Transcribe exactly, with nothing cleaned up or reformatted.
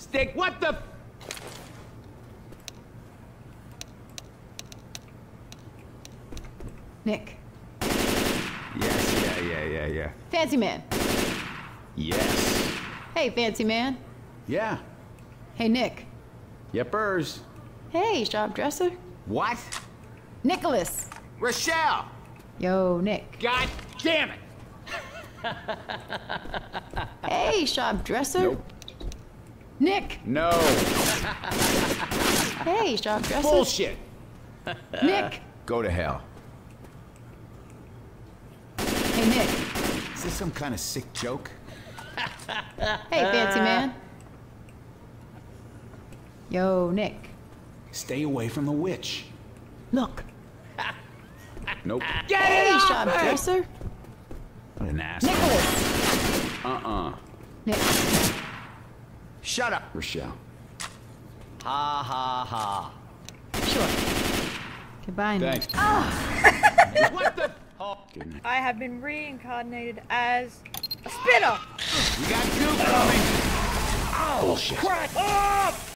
Stick. What the? Nick. Yes, yeah, yeah, yeah, yeah. Fancy man. Yes. Hey, fancy man. Yeah. Hey, Nick. Yepers. Hey, shop dresser. What? Nicholas. Rochelle! Yo, Nick. God damn it! Hey, shop dresser. Nope. Nick. No. Hey, shop dresser. Bullshit. Nick. Go to hell. Hey, Nick. Is this some kind of sick joke? Hey, fancy man. Yo, Nick. Stay away from the witch. Look. Nope. Hey, shop dresser. What an asshole. Nicholas. Uh-uh. Nick. Shut up, Rochelle. Ha ha ha. Sure. Goodbye, Nick. Thanks. What the? Good night. I have been reincarnated as a spitter. We got goo coming. Oh, Bullshit. crack! Oh!